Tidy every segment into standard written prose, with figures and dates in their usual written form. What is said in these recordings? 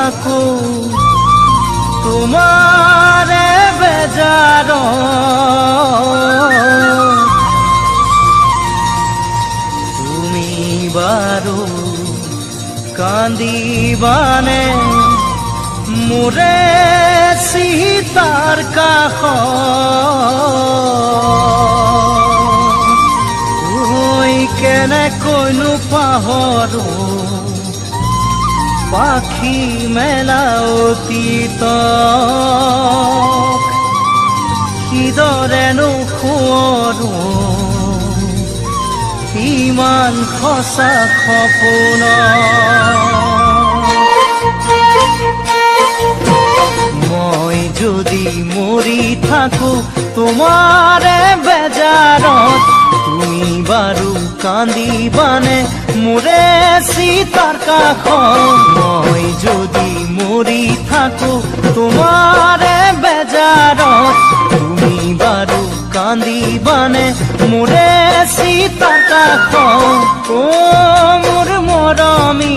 থাকো তোমারে বেজাৰত তুমি বাৰু কান্দিবানে মোৰে চিতাৰ কাষত ঐ কেনেকৈনো পাহৰো পাখি মেলা অতীতক কিদৰেনো সোঁৱৰো ইমান সঁচা সপোন মই যদি মৰি থাকো তোমাৰে বেজাৰত তুমি বাৰু কান্দিবানে মোৰে চিতাৰ কাষত মই যদি মৰি থাকো তোমাৰে বেজাৰত তুমি বাৰু কান্দিবানে মোৰে চিতাৰ কাষত ও মোৰ মৰমী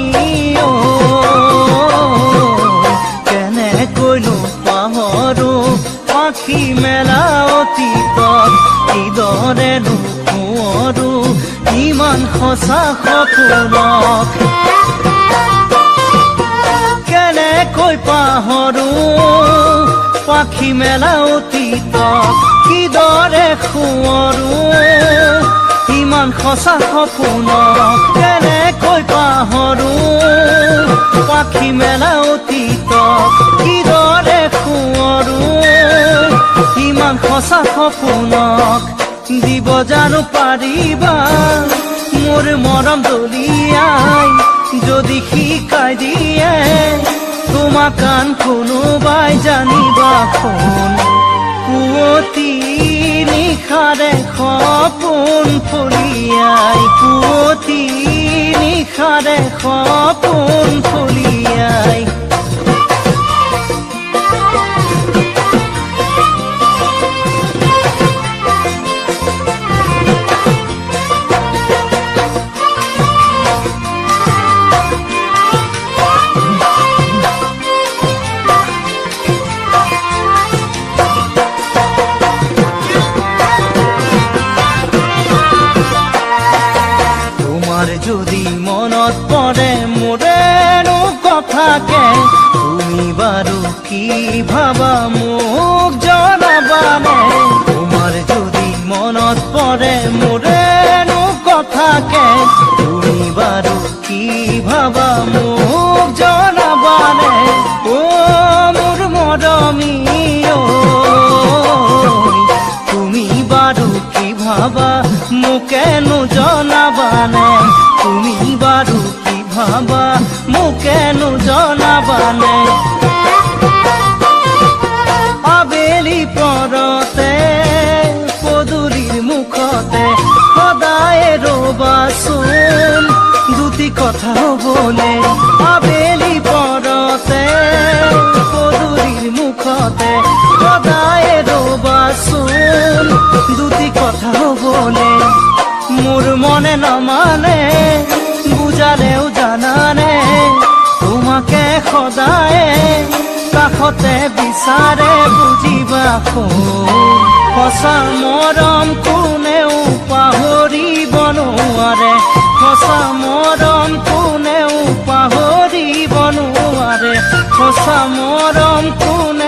কেনেকৈনো পাহৰো পাখি মেলা অতীতত কিদৰেনো সোঁৱৰো ইমান সঁচা সপোনক কেনেকৈ পাহৰো পাখি মেলা অতীতত কিদৰে সোঁৱৰো ইমান সঁচা সপোনক কেনেকৈ পাহৰো পাখি মেলা অতীতত কিদৰে সোঁৱৰো ইমান সঁচা সপোনক দিব জানো পাৰিবা মোৰ মৰম দলিয়াই যদি শিকাই দিয়ে তোমাক কান কোনোবাই জানিবা শুন পুৱতি নিশাৰে সপোন ফলিয়াই পুৱতি নিশাৰে সপোন ফলিয়াই যদি মনত পৰে মোৰেনো কথাকে তুমি বাৰু কি ভাবা মোক জনাবানে তোমাৰ যদি মনত পৰে মোৰেনো কথাকে তুমি বাৰু কি ভাবা মোক জনাবানে ও মোৰ মৰমী তুমি বাৰু কি ভাবা মোকেনো জনাবানে তুমি বাৰু কি ভাবা মোকেনো জনাবানে আবেলি পৰতে পদূলিৰ মুখতে সদায় ৰবাচোন দুটি কথা হ'বলে আবেলি পৰতে পদূলিৰ মুখতে সদায় ৰবাচোন দুটি কথা হ'বলে মোৰ মনে নমানে বুজালেও জানানে তোমাকে সদায় কাষতে বিচাৰে বুজিবা সঁচা মৰম কোনেও পাহৰিব নোৱাৰে সঁচা মৰম কোনেও পাহৰিব নোৱাৰে সঁচা মৰম কোনে